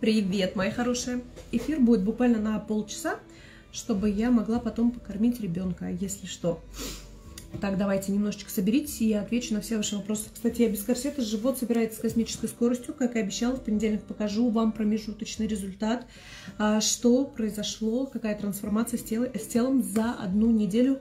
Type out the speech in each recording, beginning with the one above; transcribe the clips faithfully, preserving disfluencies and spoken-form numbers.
Привет, мои хорошие! Эфир будет буквально на полчаса, чтобы я могла потом покормить ребенка, если что. Так, давайте немножечко соберитесь, и я отвечу на все ваши вопросы. Кстати, я без корсета, живот собирается с космической скоростью. Как и обещала, в понедельник покажу вам промежуточный результат, что произошло, какая трансформация с телом, с телом за одну неделю.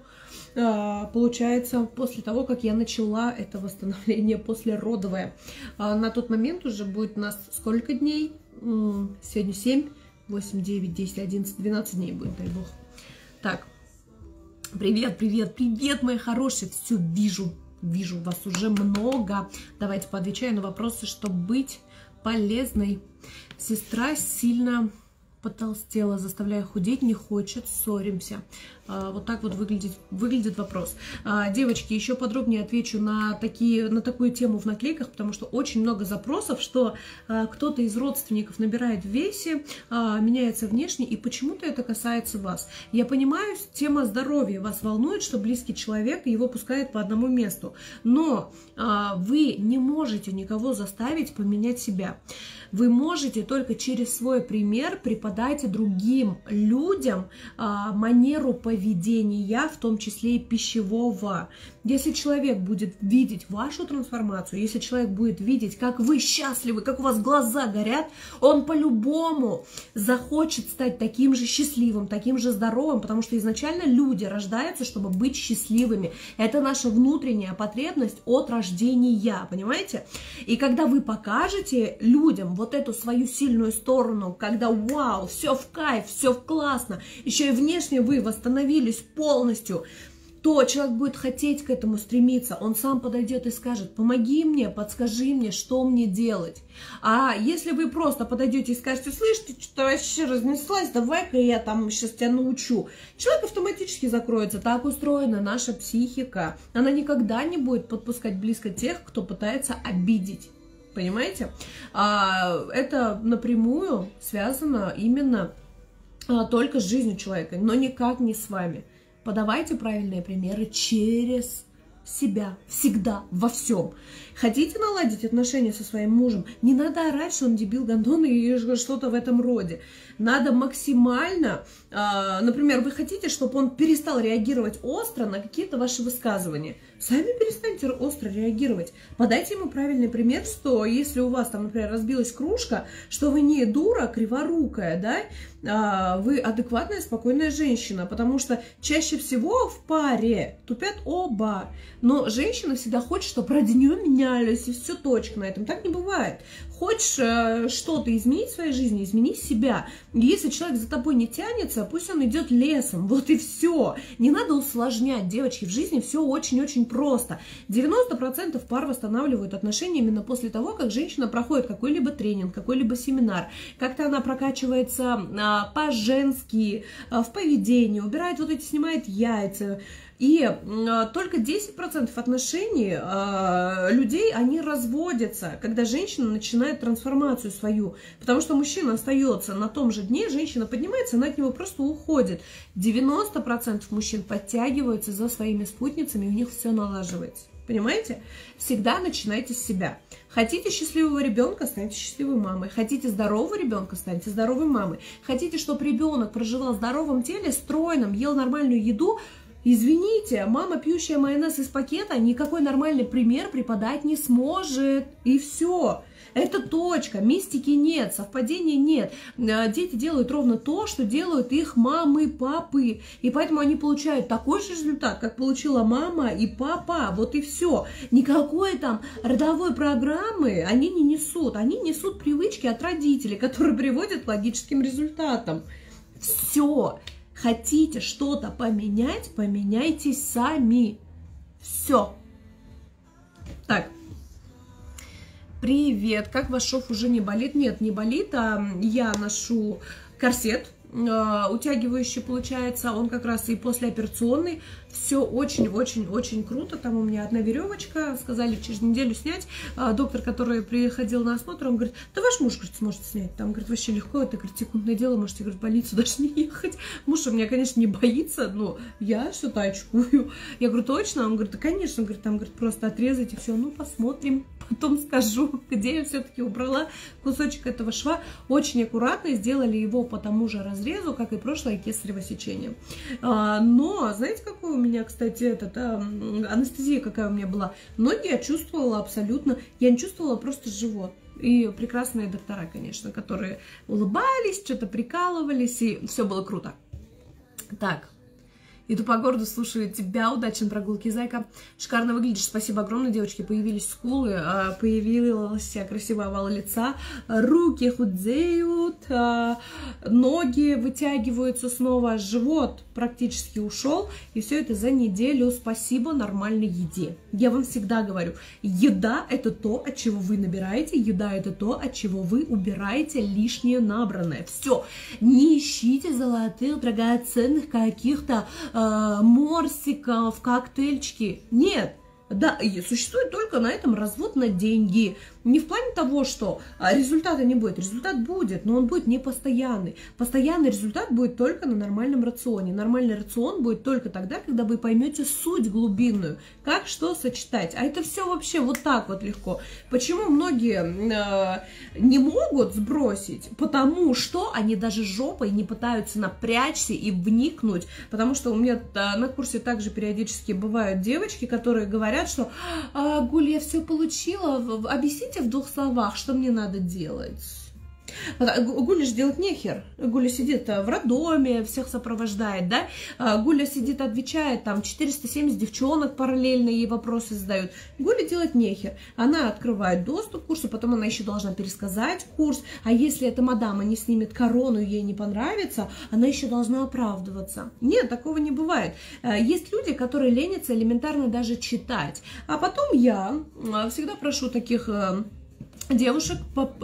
Получается, после того, как я начала это восстановление послеродовое. На тот момент уже будет у нас сколько дней? Сегодня семь, восемь, девять, десять, одиннадцать, двенадцать дней будет, дай бог. Так, привет, привет, привет, мои хорошие. Все, вижу, вижу вас уже много. Давайте поотвечаю на вопросы, чтобы быть полезной. Сестра сильно потолстела, заставляя худеть, не хочет, ссоримся. Вот так вот выглядит, выглядит вопрос. Девочки, еще подробнее отвечу на, такие, на такую тему в наклейках, потому что очень много запросов, что кто-то из родственников набирает в весе, меняется внешне, и почему-то это касается вас. Я понимаю, тема здоровья вас волнует, что близкий человек его пускает по одному месту, но вы не можете никого заставить поменять себя. Вы можете только через свой пример преподать другим людям манеру поведения, поведения, в том числе и пищевого. Если человек будет видеть вашу трансформацию, если человек будет видеть, как вы счастливы, как у вас глаза горят, он по-любому захочет стать таким же счастливым, таким же здоровым, потому что изначально люди рождаются, чтобы быть счастливыми. Это наша внутренняя потребность от рождения, понимаете? И когда вы покажете людям вот эту свою сильную сторону, когда вау, все в кайф, все классно, еще и внешне вы восстановились полностью, то человек будет хотеть к этому стремиться. Он сам подойдет и скажет: помоги мне, подскажи мне, что мне делать. А если вы просто подойдете и скажете: слышь, ты что-то вообще разнеслась, давай-ка я там сейчас тебя научу, человек автоматически закроется. Так устроена наша психика. Она никогда не будет подпускать близко тех, кто пытается обидеть. Понимаете? А, это напрямую связано именно только с жизнью человека, но никак не с вами. Подавайте правильные примеры через себя, всегда, во всем. Хотите наладить отношения со своим мужем? Не надо орать, что он дебил, гондон и что-то в этом роде. Надо максимально, э, например, вы хотите, чтобы он перестал реагировать остро на какие-то ваши высказывания. Сами перестаньте остро реагировать. Подайте ему правильный пример, что если у вас там, например, разбилась кружка, что вы не дура, криворукая, да, а вы адекватная, спокойная женщина, потому что чаще всего в паре тупят оба. Но женщина всегда хочет, чтобы ради нее менялись, и все, точка на этом. Так не бывает. Хочешь э, что-то изменить в своей жизни, измени себя. Если человек за тобой не тянется, пусть он идет лесом. Вот и все. Не надо усложнять, девочки. В жизни все очень-очень просто. девяносто процентов пар восстанавливают отношения именно после того, как женщина проходит какой-либо тренинг, какой-либо семинар. Как-то она прокачивается а, по-женски, а, в поведении, убирает вот эти, снимает яйца. И э, только десять процентов отношений э, людей, они разводятся, когда женщина начинает трансформацию свою. Потому что мужчина остается на том же дне, женщина поднимается, она от него просто уходит. девяносто процентов мужчин подтягиваются за своими спутницами, и у них все налаживается. Понимаете? Всегда начинайте с себя. Хотите счастливого ребенка, станьте счастливой мамой. Хотите здорового ребенка, станьте здоровой мамой. Хотите, чтобы ребенок проживал в здоровом теле, стройном, ел нормальную еду, извините, мама, пьющая майонез из пакета, никакой нормальный пример преподать не сможет. И все. Это точка. Мистики нет, совпадений нет. Дети делают ровно то, что делают их мамы, папы. И поэтому они получают такой же результат, как получила мама и папа. Вот и все. Никакой там родовой программы они не несут. Они несут привычки от родителей, которые приводят к логическим результатам. Все. Хотите что-то поменять, поменяйтесь сами. Все. Так. Привет. Как ваш шов уже не болит? Нет, не болит. А я ношу корсет. утягивающий получается, он как раз и послеоперационный. Все очень-очень-очень круто. Там у меня одна веревочка, сказали через неделю снять. Доктор, который приходил на осмотр, он говорит, да ваш муж, говорит, сможет снять. Там, говорит, вообще легко, это, говорит, секундное дело, можете, говорит, в больницу даже не ехать. Муж у меня, конечно, не боится, но я что-то очкую. Я говорю, точно? Он говорит, да, конечно, говорит, там, говорит, просто отрезать и все. Ну, посмотрим, потом скажу, где я все-таки убрала кусочек этого шва. Очень аккуратно сделали его по тому же разрезу, как и прошлое кесарево сечение. Но, знаете, какой у меня, кстати, этот, анестезия какая у меня была? Ноги я чувствовала абсолютно, я не чувствовала просто живот. И прекрасные доктора, конечно, которые улыбались, что-то прикалывались, и все было круто. Так. Иду по городу, слушаю тебя. Удачи на прогулке, зайка. Шикарно выглядишь. Спасибо огромное, девочки. Появились скулы, появилась красивый овал лица, руки худеют, ноги вытягиваются снова, живот практически ушел. И все это за неделю. Спасибо нормальной еде. Я вам всегда говорю, еда – это то, от чего вы набираете, еда – это то, от чего вы убираете лишнее набранное. Все. Не ищите золотых, драгоценных каких-то морсиков, коктейльчики. Нет. Да, существует только на этом развод на деньги. Не в плане того, что результата не будет. Результат будет, но он будет не постоянный. Постоянный результат будет только на нормальном рационе. Нормальный рацион будет только тогда, когда вы поймете суть глубинную. Как что сочетать. А это все вообще вот так вот легко. Почему многие э, не могут сбросить? Потому что они даже жопой не пытаются напрячься и вникнуть. Потому что у меня на курсе также периодически бывают девочки, которые говорят, что а, Гуль, я все получила, объясните в двух словах, что мне надо делать. Гуля же делать нехер. Гуля сидит в роддоме, всех сопровождает, да. Гуля сидит, отвечает, там четыреста семьдесят девчонок параллельно ей вопросы задают. Гуля делать нехер. Она открывает доступ к курсу, потом она еще должна пересказать курс. А если эта мадама не снимет корону, ей не понравится, она еще должна оправдываться. Нет, такого не бывает. Есть люди, которые ленятся элементарно даже читать. А потом я всегда прошу таких девушек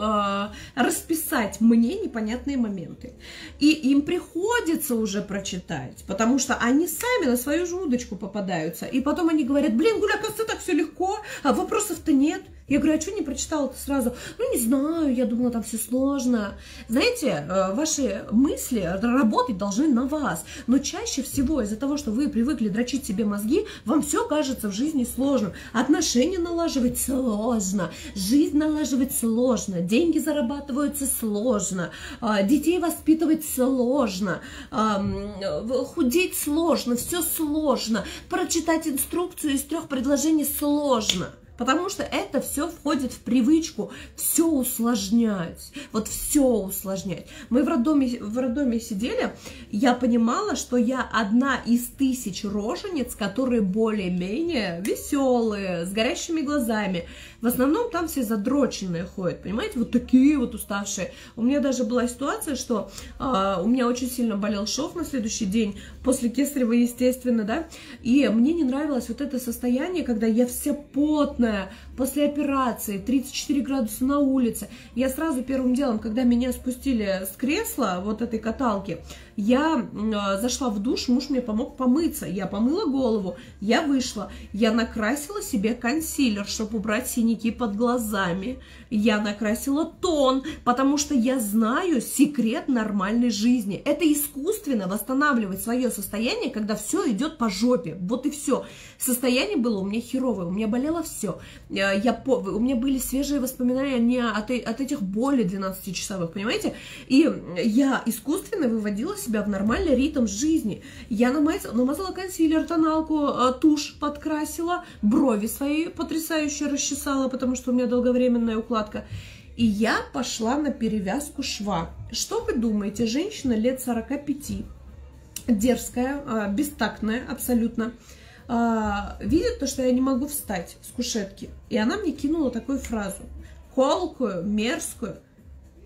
расписать мне непонятные моменты. И им приходится уже прочитать, потому что они сами на свою же удочку попадаются. И потом они говорят, блин, Гуля, оказывается, так все легко, а вопросов-то нет. Я говорю, а что не прочитала-то сразу? Ну, не знаю, я думала, там все сложно. Знаете, ваши мысли работать должны на вас. Но чаще всего из-за того, что вы привыкли дрочить себе мозги, вам все кажется в жизни сложным. Отношения налаживать сложно, жизнь налаживать сложно, деньги зарабатываются сложно, детей воспитывать сложно, худеть сложно, все сложно, прочитать инструкцию из трех предложений сложно. Потому что это все входит в привычку все усложнять. Вот все усложнять. Мы в роддоме, в роддоме сидели, я понимала, что я одна из тысяч рожениц, которые более-менее веселые, с горящими глазами. В основном там все задроченные ходят, понимаете, вот такие вот уставшие. У меня даже была ситуация, что э, у меня очень сильно болел шов на следующий день, после кесарева, естественно, да, и мне не нравилось вот это состояние, когда я вся потная, после операции, тридцать четыре градуса на улице. Я сразу первым делом, когда меня спустили с кресла, вот этой каталки, я э, зашла в душ, муж мне помог помыться, я помыла голову, я вышла, я накрасила себе консилер, чтобы убрать синяки под глазами, я накрасила тон, потому что я знаю секрет нормальной жизни. Это искусственно восстанавливать свое состояние, когда все идет по жопе, вот и все. Состояние было у меня херовое, у меня болело все. Я, у меня были свежие воспоминания от, от этих болей двенадцатичасовых, понимаете? И я искусственно выводила себя в нормальный ритм жизни. Я намазала, намазала консилер, тоналку, тушь подкрасила, брови свои потрясающе расчесала, потому что у меня долговременная укладка. И я пошла на перевязку шва. Что вы думаете? Женщина лет сорока пяти, дерзкая, бестактная абсолютно, видит то, что я не могу встать с кушетки. И она мне кинула такую фразу, колкую, мерзкую.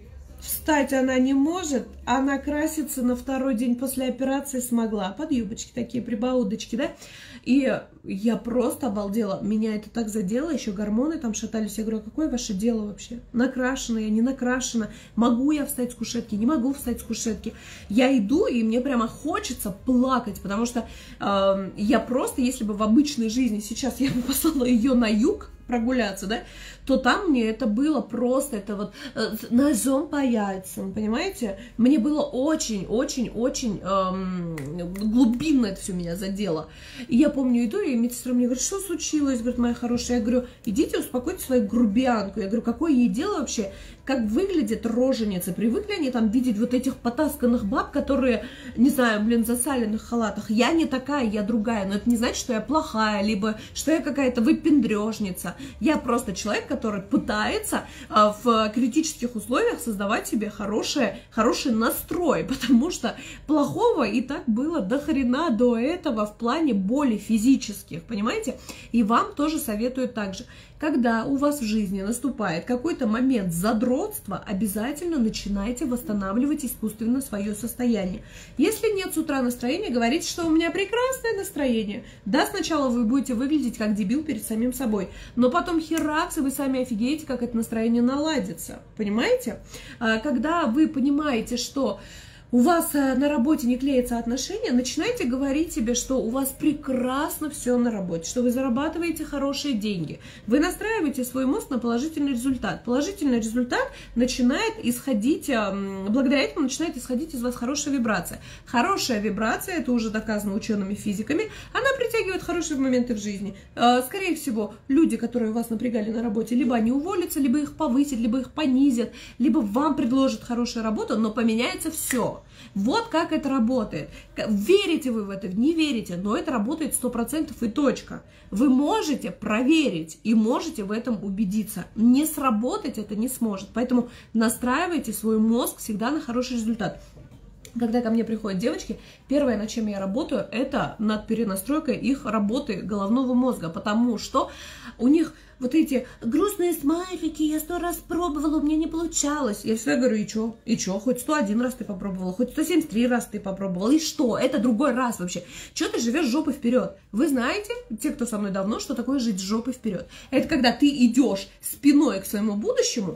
Встать она не может, а накраситься на второй день после операции смогла. Под юбочки такие, прибаудочки, да? И я просто обалдела. Меня это так задело, еще гормоны там шатались. Я говорю, а какое ваше дело вообще? Накрашена я, не накрашена? Могу я встать с кушетки? Не могу встать с кушетки. Я иду, и мне прямо хочется плакать, потому что э, я просто, если бы в обычной жизни сейчас я бы послала ее на юг прогуляться, да, то там мне это было просто, это вот э, ножом по яйцам, понимаете? Мне было очень-очень-очень эм, глубинно это все меня задело. И я помню, иду, и медсестра мне говорит, что случилось? Говорит, моя хорошая. Я говорю, идите успокойте свою грубиянку. Я говорю, какое ей дело вообще? Как выглядит роженица? Привыкли они там видеть вот этих потасканных баб, которые, не знаю, блин, в засаленных халатах. Я не такая, я другая. Но это не значит, что я плохая, либо что я какая-то выпендрежница. Я просто человек, который пытается а, в критических условиях создавать себе хорошее, хороший настрой, потому что плохого и так было до хрена до этого в плане боли физических, понимаете? И вам тоже советую так же. Когда у вас в жизни наступает какой-то момент задротства, обязательно начинайте восстанавливать искусственно свое состояние. Если нет с утра настроения, говорите, что у меня прекрасное настроение. Да, сначала вы будете выглядеть как дебил перед самим собой, но потом херакс, и вы сами офигеете, как это настроение наладится. Понимаете? Когда вы понимаете, что у вас на работе не клеятся отношения, начинайте говорить себе, что у вас прекрасно все на работе, что вы зарабатываете хорошие деньги. Вы настраиваете свой мозг на положительный результат. Положительный результат начинает исходить, благодаря этому начинает исходить из вас хорошая вибрация. Хорошая вибрация, это уже доказано учеными-физиками, она притягивает хорошие моменты в жизни. Скорее всего, люди, которые вас напрягали на работе, либо они уволятся, либо их повысят, либо их понизят, либо вам предложат хорошую работу, но поменяется все. Вот как это работает. Верите вы в это, не верите, но это работает сто процентов и точка. Вы можете проверить и можете в этом убедиться. Не сработать это не сможет. Поэтому настраивайте свой мозг всегда на хороший результат. Когда ко мне приходят девочки, первое, над чем я работаю, это над перенастройкой их работы головного мозга, потому что у них вот эти грустные смайлики, я сто раз пробовала, у меня не получалось. Я всегда говорю, и чё? И чё? Хоть сто один раз ты попробовала, хоть сто семьдесят три раз ты попробовала, и что? Это другой раз вообще. Чё ты живешь жопой вперед? Вы знаете, те, кто со мной давно, что такое жить жопой вперед? Это когда ты идешь спиной к своему будущему,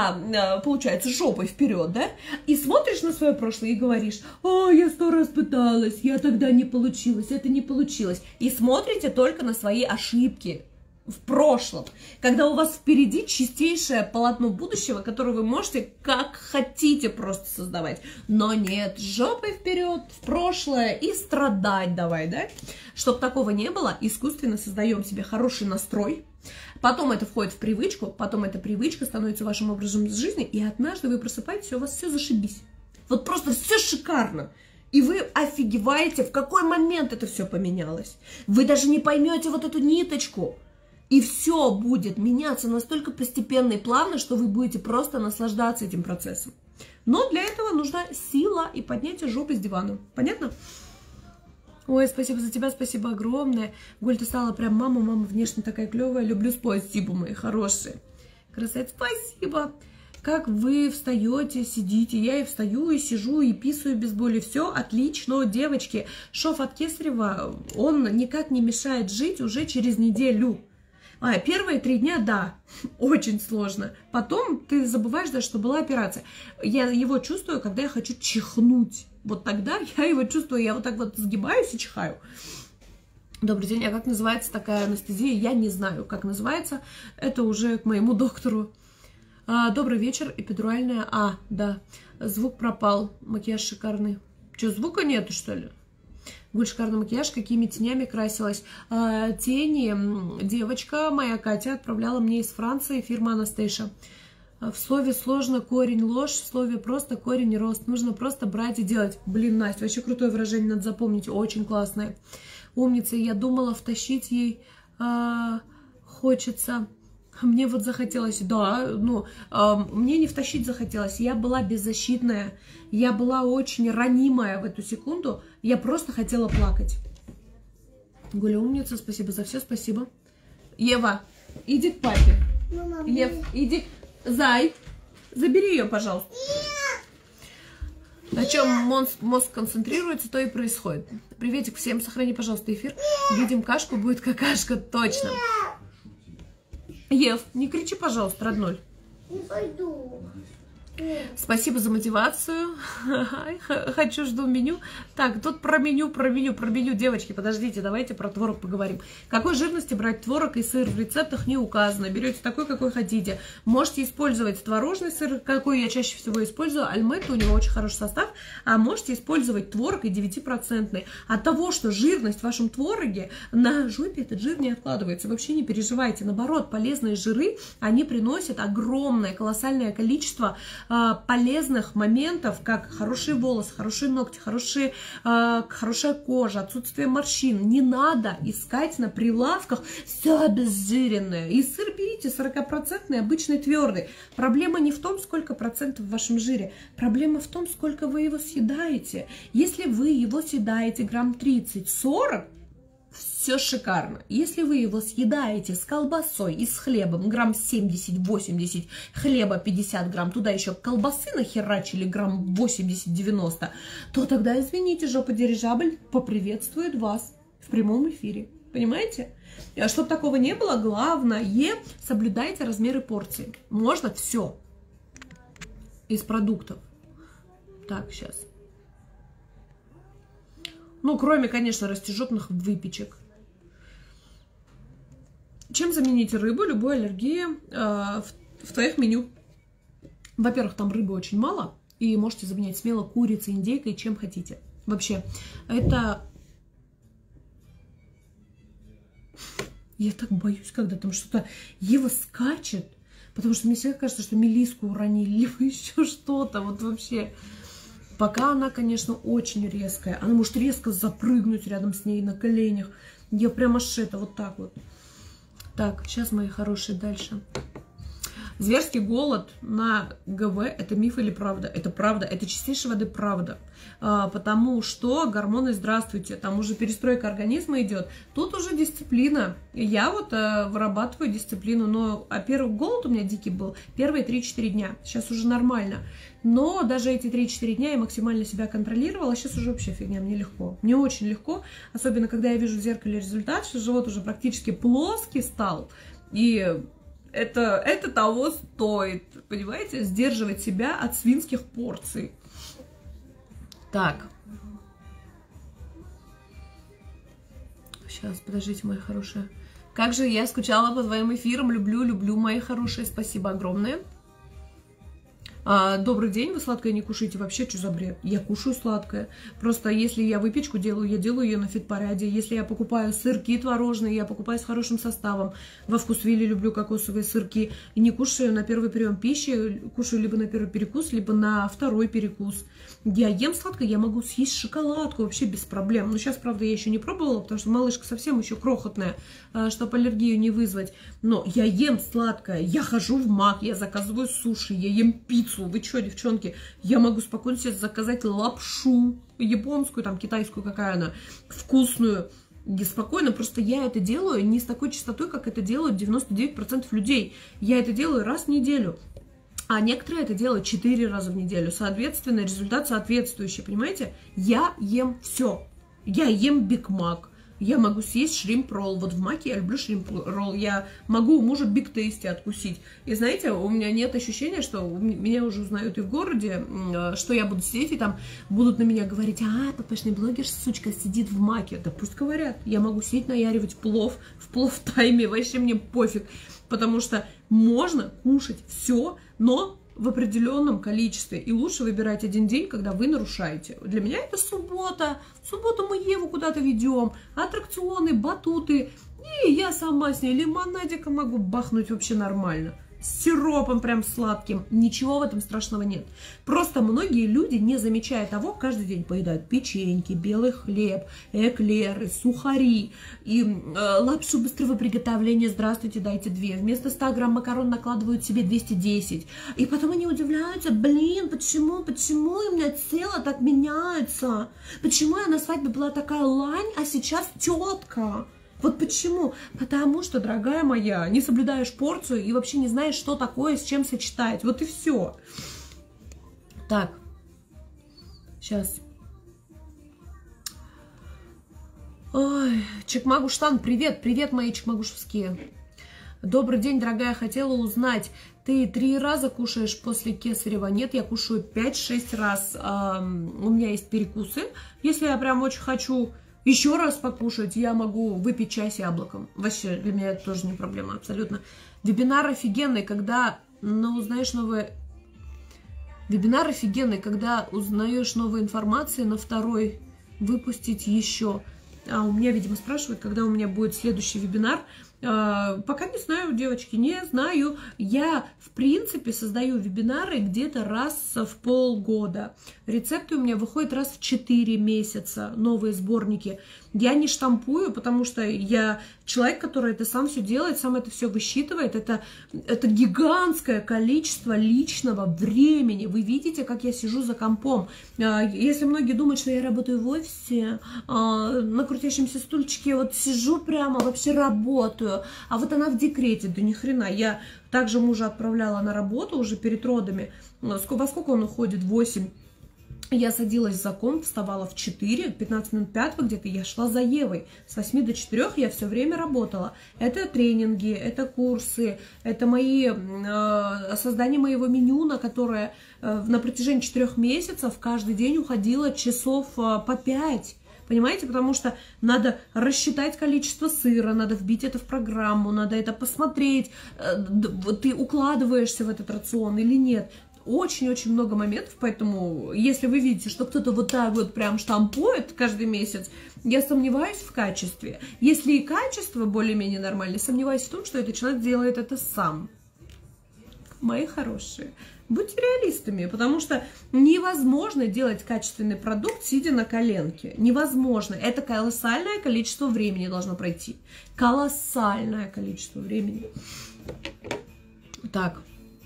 а получается жопой вперед, да? И смотришь на свое прошлое и говоришь, о, я сто раз пыталась, я тогда не получилось, это не получилось. И смотрите только на свои ошибки в прошлом, когда у вас впереди чистейшее полотно будущего, которое вы можете как хотите просто создавать. Но нет, жопой вперед, в прошлое и страдать давай, да? Чтобы такого не было, искусственно создаем себе хороший настрой, потом это входит в привычку, потом эта привычка становится вашим образом жизни, и однажды вы просыпаетесь, и у вас все зашибись. Вот просто все шикарно. И вы офигеваете, в какой момент это все поменялось. Вы даже не поймете вот эту ниточку. И все будет меняться настолько постепенно и плавно, что вы будете просто наслаждаться этим процессом. Но для этого нужна сила и поднятие жопы с дивана. Понятно? Ой, спасибо за тебя, спасибо огромное. Гуль, ты стала прям мама, мама внешне такая клевая. Люблю, спасибо, мои хорошие. Красавица, спасибо. Как вы встаете, сидите? Я и встаю, и сижу, и писаю без боли. Все отлично, девочки. Шов от Кесарева, он никак не мешает жить уже через неделю. А, первые три дня, да, очень сложно. Потом ты забываешь, да, что была операция. Я его чувствую, когда я хочу чихнуть. Вот тогда я его чувствую, я вот так вот сгибаюсь и чихаю. Добрый день, а как называется такая анестезия? Я не знаю, как называется. Это уже к моему доктору. А, добрый вечер, эпидуральная. А, да, звук пропал, макияж шикарный. Что, звука нету, что ли? Гуль, шикарный макияж, какими тенями красилась. А, тени девочка моя Катя отправляла мне из Франции, фирма Анастейша. В слове сложно корень ложь, в слове просто корень рост. Нужно просто брать и делать. Блин, Настя, вообще крутое выражение, надо запомнить, очень классное. Умница, я думала втащить ей а, хочется. Мне вот захотелось, да, ну, э, мне не втащить захотелось, я была беззащитная, я была очень ранимая в эту секунду, я просто хотела плакать. Гуля, умница, спасибо за все, спасибо. Ева, иди к папе. Мама, Ев, иди, Зай, забери ее, пожалуйста. На чем мозг, мозг концентрируется, то и происходит. Приветик всем, сохрани, пожалуйста, эфир. Видим кашку, будет какашка, точно. Ев, не кричи, пожалуйста, родной. Не пойду. Спасибо за мотивацию. Хочу, жду меню. Так, тут про меню, про меню, про меню. Девочки, подождите, давайте про творог поговорим. Какой жирности брать творог и сыр в рецептах не указано. Берете такой, какой хотите. Можете использовать творожный сыр, какой я чаще всего использую. Альметто, у него очень хороший состав. А можете использовать творог и девятипроцентный. От того, что жирность в вашем твороге, на жопе этот жир не откладывается. Вообще не переживайте. Наоборот, полезные жиры, они приносят огромное, колоссальное количество полезных моментов, как хорошие волосы, хорошие ногти, хорошие, э, хорошая кожа, отсутствие морщин. Не надо искать на прилавках все обезжиренное. И сыр берите сорокапроцентный, обычный твердый. Проблема не в том, сколько процентов в вашем жире. Проблема в том, сколько вы его съедаете. Если вы его съедаете грамм тридцать-сорок, все шикарно. Если вы его съедаете с колбасой и с хлебом, грамм семьдесят-восемьдесят, хлеба пятьдесят грамм, туда еще колбасы нахерачили грамм восемьдесят-девяносто, то тогда, извините, жопа дирижабль поприветствует вас в прямом эфире. Понимаете? Чтобы такого не было, главное, соблюдайте размеры порций. Можно все из продуктов. Так, сейчас. Ну, кроме, конечно, растяжённых выпечек. Чем заменить рыбу, любую аллергию э, в, в твоих меню? Во-первых, там рыбы очень мало, и можете заменять смело курицей, индейкой, чем хотите. Вообще, это... Я так боюсь, когда там что-то Ева скачет, потому что мне всегда кажется, что мелиску уронили, либо еще что-то, вот вообще... Пока она, конечно, очень резкая. Она может резко запрыгнуть рядом с ней на коленях. Я прямо аж это вот так вот. Так, сейчас, мои хорошие, дальше. Зверский голод на ГВ – это миф или правда? Это правда, это чистейшей воды правда. А, потому что гормоны, здравствуйте, там уже перестройка организма идет. Тут уже дисциплина. Я вот а, вырабатываю дисциплину. Но, а первый голод у меня дикий был первые три-четыре дня. Сейчас уже нормально. Но даже эти три-четыре дня я максимально себя контролировала. Сейчас уже вообще фигня, мне легко. Мне очень легко. Особенно, когда я вижу в зеркале результат, что живот уже практически плоский стал. И... Это, это того стоит, понимаете, сдерживать себя от свинских порций. Так. Сейчас, подождите, мои хорошие. Как же я скучала по твоим эфирам. Люблю, люблю, мои хорошие. Спасибо огромное. А, добрый день, вы сладкое не кушаете. Вообще, что за бред? Я кушаю сладкое. Просто если я выпечку делаю, я делаю ее на фитпаряде. Если я покупаю сырки творожные, я покупаю с хорошим составом. Во Вкусвилле люблю кокосовые сырки. И не кушаю на первый прием пищи. Кушаю либо на первый перекус, либо на второй перекус. Я ем сладкое, я могу съесть шоколадку вообще без проблем. Но сейчас, правда, я еще не пробовала, потому что малышка совсем еще крохотная, чтобы аллергию не вызвать. Но я ем сладкое. Я хожу в Мак, я заказываю суши, я ем пиццу. Вы что, девчонки, я могу спокойно себе заказать лапшу японскую, там, китайскую, какая она, вкусную. И спокойно, просто я это делаю не с такой частотой, как это делают девяносто девять процентов людей. Я это делаю раз в неделю. А некоторые это делают четыре раза в неделю. Соответственно, результат соответствующий, понимаете? Я ем все. Я ем Биг Мак. Я могу съесть шримп-ролл. Вот в Маке я люблю шримп-ролл. Я могу у мужа Биг Тейсти откусить. И знаете, у меня нет ощущения, что меня уже узнают и в городе, что я буду сидеть, и там будут на меня говорить: а, папашный блогер, сучка, сидит в Маке. Да пусть говорят. Я могу сидеть, наяривать плов в плов-тайме. Вообще мне пофиг. Потому что можно кушать все, но в определенном количестве. И лучше выбирать один день, когда вы нарушаете. Для меня это суббота. В субботу мы Еву куда-то ведем. Аттракционы, батуты. И я сама с ней лимонадика могу бахнуть вообще нормально. С сиропом прям сладким. Ничего в этом страшного нет. Просто многие люди, не замечая того, каждый день поедают печеньки, белый хлеб, эклеры, сухари и э, лапшу быстрого приготовления. Здравствуйте, дайте две. Вместо ста грамм макарон накладывают себе двести десять. И потом они удивляются: блин, почему, почему у меня тело так меняется? Почему я на свадьбе была такая лань, а сейчас тетка? Вот почему? Потому что, дорогая моя, не соблюдаешь порцию и вообще не знаешь, что такое, с чем сочетать. Вот и все. Так. Сейчас. Ой, Чекмагуштан, привет, привет, мои чекмагушевские. Добрый день, дорогая, хотела узнать, ты три раза кушаешь после кесарева? Нет, я кушаю пять-шесть раз. А, у меня есть перекусы. Если я прям очень хочу еще раз покушать, я могу выпить чай с яблоком. Вообще, для меня это тоже не проблема, абсолютно. Вебинар офигенный, когда ну, узнаешь новые... Вебинар офигенный, когда узнаешь новую информацию, на второй выпустить еще. А у меня, видимо, спрашивают, когда у меня будет следующий вебинар. А, пока не знаю, девочки, не знаю. Я, в принципе, создаю вебинары где-то раз в полгода. Рецепты у меня выходят раз в четыре месяца, новые сборники. Я не штампую, потому что я человек, который это сам все делает, сам это все высчитывает. Это, это гигантское количество личного времени. Вы видите, как я сижу за компом. Если многие думают, что я работаю в офисе, на крутящемся стульчике, вот сижу прямо, вообще работаю. А вот она в декрете, да ни хрена. Я также мужа отправляла на работу уже перед родами. Во сколько он уходит? В восемь. Я садилась за комп, вставала в четыре, пятнадцать минут пятого где-то, я шла за Евой. С восьми до четырёх я все время работала. Это тренинги, это курсы, это мои, э, создание моего меню, на которое э, на протяжении четырех месяцев каждый день уходило часов э, по пять. Понимаете, потому что надо рассчитать количество сыра, надо вбить это в программу, надо это посмотреть, э, ты укладываешься в этот рацион или нет. Очень-очень много моментов, поэтому если вы видите, что кто-то вот так вот прям штампует каждый месяц, я сомневаюсь в качестве. Если и качество более-менее нормальное, сомневаюсь в том, что этот человек делает это сам. Мои хорошие, будьте реалистами, потому что невозможно делать качественный продукт, сидя на коленке. Невозможно. Это колоссальное количество времени должно пройти. Колоссальное количество времени. Так.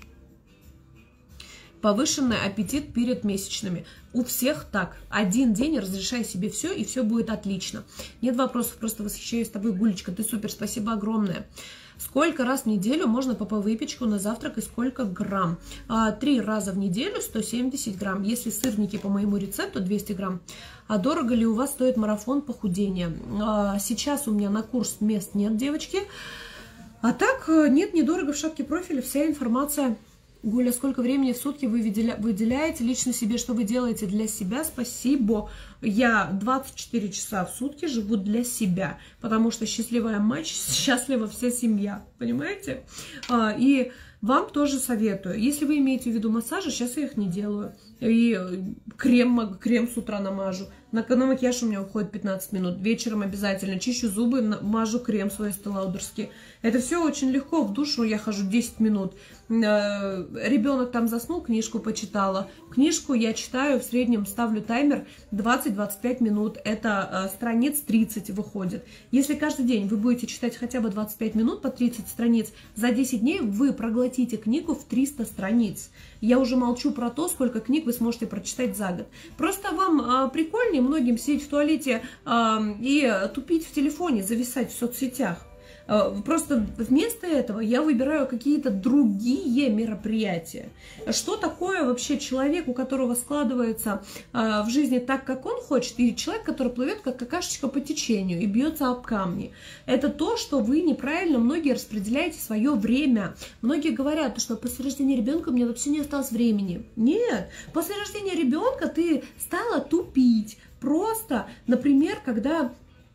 Повышенный аппетит перед месячными. У всех так. Один день разрешай себе все, и все будет отлично. Нет вопросов, просто восхищаюсь тобой, Гулечка. Ты супер, спасибо огромное. Сколько раз в неделю можно по выпечку на завтрак и сколько грамм? А, три раза в неделю сто семьдесят грамм. Если сырники по моему рецепту двести грамм. А дорого ли у вас стоит марафон похудения? А, сейчас у меня на курс мест нет, девочки. А так, нет, недорого, в шапке профиля вся информация. Гуля, сколько времени в сутки вы выделяете лично себе, что вы делаете для себя? Спасибо. Я двадцать четыре часа в сутки живу для себя, потому что счастливая мать, счастлива вся семья, понимаете? И вам тоже советую. Если вы имеете в виду массажи, сейчас я их не делаю. И крем, крем с утра намажу. На, на макияж у меня уходит пятнадцать минут. Вечером обязательно чищу зубы, мажу крем свой стеллаудерский. Это все очень легко. В душу я хожу десять минут. Ребенок там заснул, книжку почитала. Книжку я читаю, в среднем ставлю таймер двадцать-двадцать пять минут. Это страниц тридцать выходит. Если каждый день вы будете читать хотя бы двадцать пять минут по тридцать страниц, за десять дней вы проглотите книгу в триста страниц. Я уже молчу про то, сколько книг вы сможете прочитать за год. Просто вам а, прикольнее многим сидеть в туалете а, и тупить в телефоне, зависать в соцсетях. Просто вместо этого я выбираю какие-то другие мероприятия. Что такое вообще человек, у которого складывается в жизни так, как он хочет, и человек, который плывет как какашечка по течению и бьется об камни? Это то, что вы неправильно многие распределяете свое время. Многие говорят, что после рождения ребенка у меня вообще не осталось времени. Нет, после рождения ребенка ты стала тупить. Просто, например, когда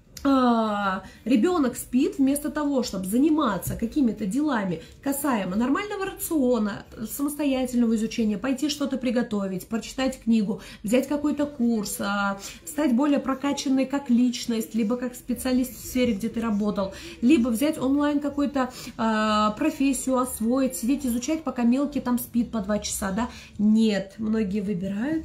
А, ребенок спит, вместо того, чтобы заниматься какими-то делами касаемо нормального рациона, самостоятельного изучения, пойти что-то приготовить, прочитать книгу, взять какой-то курс, а, стать более прокачанной как личность, либо как специалист в сфере, где ты работал, либо взять онлайн какую-то а, профессию, освоить, сидеть изучать, пока мелкий там спит по два часа, да? Нет, многие выбирают.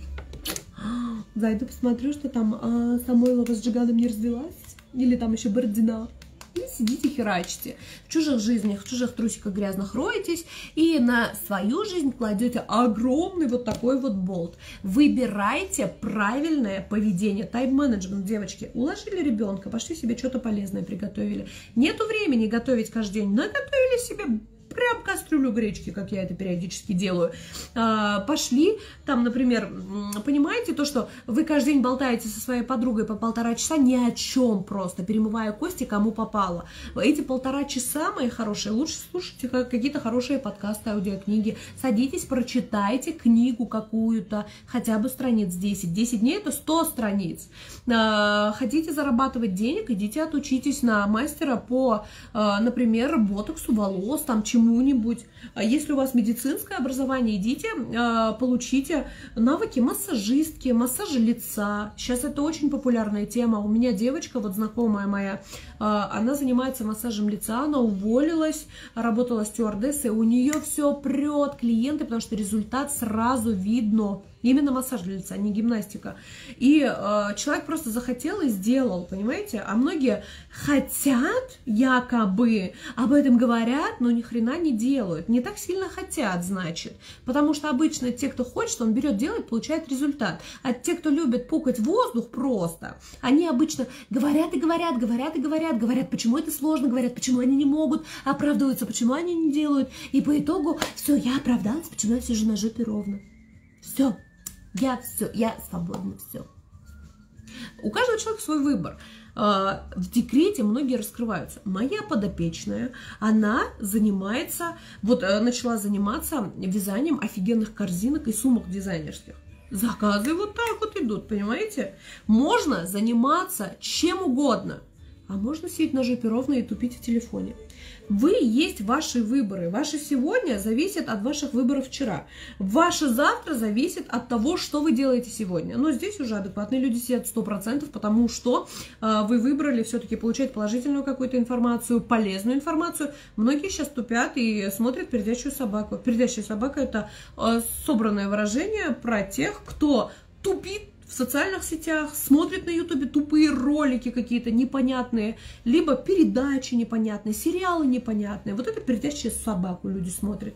Зайду посмотрю, что там а, Самойлова с Джиганом не развелась. Или там еще Бородина. И сидите, херачите. В чужих жизнях, в чужих трусиках грязных роетесь. И на свою жизнь кладете огромный вот такой вот болт. Выбирайте правильное поведение. Тайм-менеджмент, девочки. Уложили ребенка, пошли себе что-то полезное приготовили. Нету времени готовить каждый день. Наготовили себе прям кастрюлю гречки, как я это периодически делаю. А, пошли, там, например, понимаете, то, что вы каждый день болтаете со своей подругой по полтора часа ни о чем просто, перемывая кости, кому попало. Эти полтора часа, мои хорошие, лучше слушайте какие-то хорошие подкасты, аудиокниги, садитесь, прочитайте книгу какую-то, хотя бы страниц десять. десять дней это сто страниц. А, хотите зарабатывать денег, идите отучитесь на мастера по, а, например, ботоксу волос, там чему-нибудь. А если у вас медицинское образование, идите, а, получите навыки массажистки, массажа лица. Сейчас это очень популярная тема. У меня девочка, вот знакомая моя, а, она занимается массажем лица, она уволилась, работала стюардессой, у нее все прет клиенты, потому что результат сразу видно. Именно массаж для лица, не гимнастика. И э, человек просто захотел и сделал, понимаете? А многие хотят, якобы, об этом говорят, но ни хрена не делают. Не так сильно хотят, значит. Потому что обычно те, кто хочет, он берет, делает, получает результат. А те, кто любит пукать в воздух просто, они обычно говорят и говорят, говорят и говорят, говорят, почему это сложно, говорят, почему они не могут, оправдываются, почему они не делают. И по итогу, все, я оправдалась, почему я сижу на жопе ровно. Все. Я все, я свободна, все. У каждого человека свой выбор. В декрете многие раскрываются. Моя подопечная, она занимается, вот начала заниматься вязанием офигенных корзинок и сумок дизайнерских. Заказы вот так вот идут, понимаете? Можно заниматься чем угодно, а можно сидеть на жопе ровно и тупить в телефоне. Вы есть ваши выборы. Ваше сегодня зависит от ваших выборов вчера. Ваше завтра зависит от того, что вы делаете сегодня. Но здесь уже адекватные люди сидят сто процентов, потому что э, вы выбрали все-таки получать положительную какую-то информацию, полезную информацию. Многие сейчас тупят и смотрят «Пердящую собаку». «Пердящая собака» — это э, собранное выражение про тех, кто тупит в социальных сетях, смотрит на ютубе тупые ролики какие-то непонятные, либо передачи непонятные, сериалы непонятные. Вот это «Пердящая собаку» люди смотрят.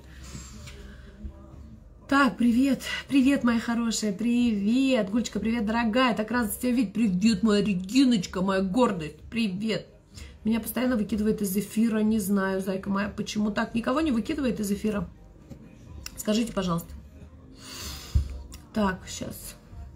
Так, привет, привет, моя хорошая, привет, Гульчика, привет, дорогая, так рада тебя видеть, привет, моя Региночка, моя гордость, привет. Меня постоянно выкидывает из эфира, не знаю, зайка моя, почему так, никого не выкидывает из эфира? Скажите, пожалуйста. Так, сейчас.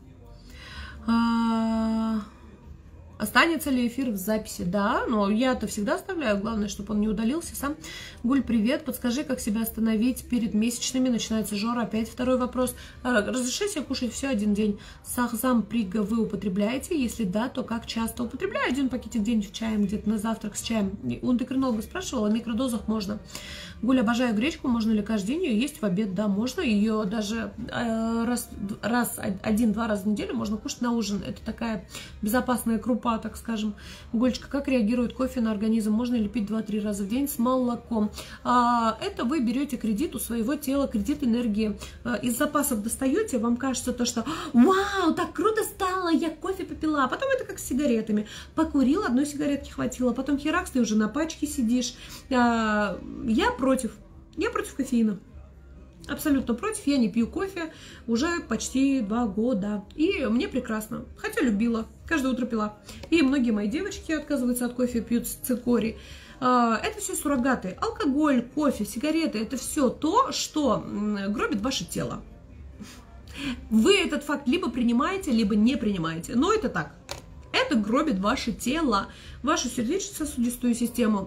А... Останется ли эфир в записи? Да, но я-то всегда оставляю, главное, чтобы он не удалился сам. Гуль, привет, подскажи, как себя остановить перед месячными, начинается жора, опять второй вопрос. Разреши себе кушать все один день. Сахзам прига вы употребляете? Если да, то как часто? Употребляю один пакетик в день в чаем, где-то на завтрак с чаем. У эндокринолога спрашивала, в микродозах можно. Гуль, обожаю гречку, можно ли каждый день ее есть в обед? Да, можно. Ее даже э, раз, раз один-два раза в неделю можно кушать на ужин. Это такая безопасная крупа, так скажем. Гульчика, как реагирует кофе на организм? Можно ли пить два-три раза в день с молоком? А, это вы берете кредит у своего тела, кредит энергии. А, из запасов достаете, вам кажется то, что вау, так круто стало, я кофе попила. А потом это как с сигаретами. Покурил, одной сигаретки хватило, потом херакс, ты уже на пачке сидишь. А, я против. Я против кофеина. Абсолютно против. Я не пью кофе уже почти два года. И мне прекрасно. Хотя любила. Каждое утро пила. И многие мои девочки отказываются от кофе, пьют цикорий. Это все суррогаты. Алкоголь, кофе, сигареты. Это все то, что гробит ваше тело. Вы этот факт либо принимаете, либо не принимаете. Но это так. Это гробит ваше тело, вашу сердечно-сосудистую систему,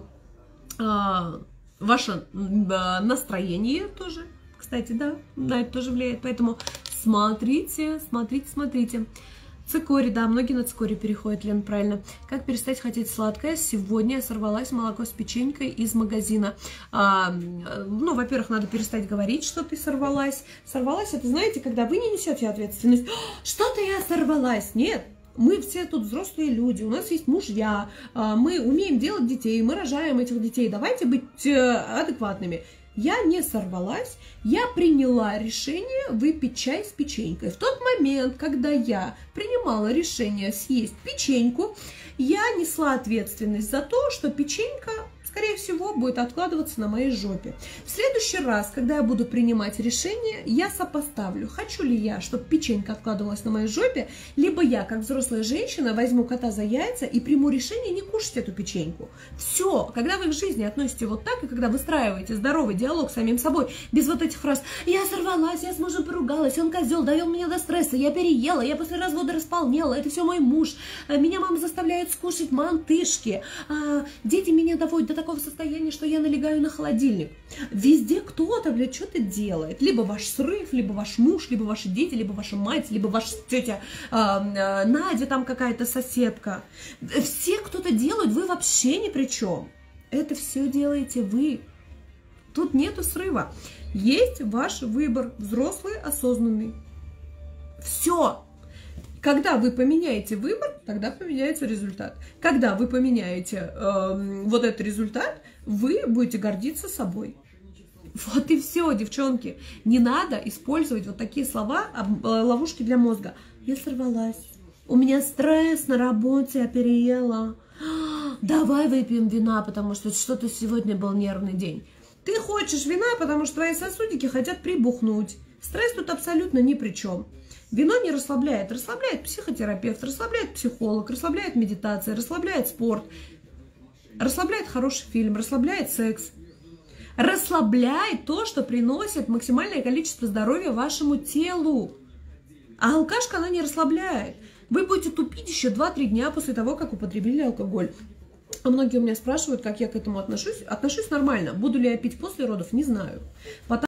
ваше настроение тоже. Кстати, да, на это тоже влияет. Поэтому смотрите, смотрите, смотрите. Цикорий, да, многие на цикорий переходят, Лен, правильно. Как перестать хотеть сладкое? Сегодня я сорвалась молоко с печенькой из магазина. А, ну, во-первых, надо перестать говорить, что ты сорвалась. Сорвалась, это, знаете, когда вы не несете ответственность. Что-то я сорвалась. Нет. Мы все тут взрослые люди, у нас есть мужья, мы умеем делать детей, мы рожаем этих детей. Давайте быть адекватными. Я не сорвалась, я приняла решение выпить чай с печенькой. В тот момент, когда я принимала решение съесть печеньку, я несла ответственность за то, что печенька, скорее всего, будет откладываться на моей жопе. В следующий раз, когда я буду принимать решение, я сопоставлю, хочу ли я, чтобы печенька откладывалась на моей жопе, либо я, как взрослая женщина, возьму кота за яйца и приму решение не кушать эту печеньку. Все. Когда вы в жизни относите вот так, и когда выстраиваете здоровый диалог с самим собой, без вот этих фраз «я сорвалась, я с мужем поругалась, он козел, довел меня до стресса, я переела, я после развода располнела, это все мой муж, меня мама заставляет скушать мантышки, дети меня доводят до такого состояния, что я налегаю на холодильник». Везде кто-то, блядь, что-то делает. Либо ваш срыв, либо ваш муж, либо ваши дети, либо ваша мать, либо ваша тетя э, э, Надя, там какая-то соседка. Все кто-то делают, вы вообще ни при чем. Это все делаете вы. Тут нету срыва. Есть ваш выбор, взрослый, осознанный. Все. Когда вы поменяете выбор, тогда поменяется результат. Когда вы поменяете э, вот этот результат, вы будете гордиться собой. Вот и все, девчонки. Не надо использовать вот такие слова, ловушки для мозга. Я сорвалась. У меня стресс на работе, я переела. Давай выпьем вина, потому что что-то сегодня был нервный день. Ты хочешь вина, потому что твои сосудики хотят прибухнуть. Стресс тут абсолютно ни при чем. Вино не расслабляет. Расслабляет психотерапевт, расслабляет психолог, расслабляет медитация, расслабляет спорт, расслабляет хороший фильм, расслабляет секс. Расслабляет то, что приносит максимальное количество здоровья вашему телу. А алкашка, она не расслабляет. Вы будете тупить еще два-три дня после того, как употребили алкоголь. А многие у меня спрашивают, как я к этому отношусь. Отношусь нормально. Буду ли я пить после родов, не знаю. Потому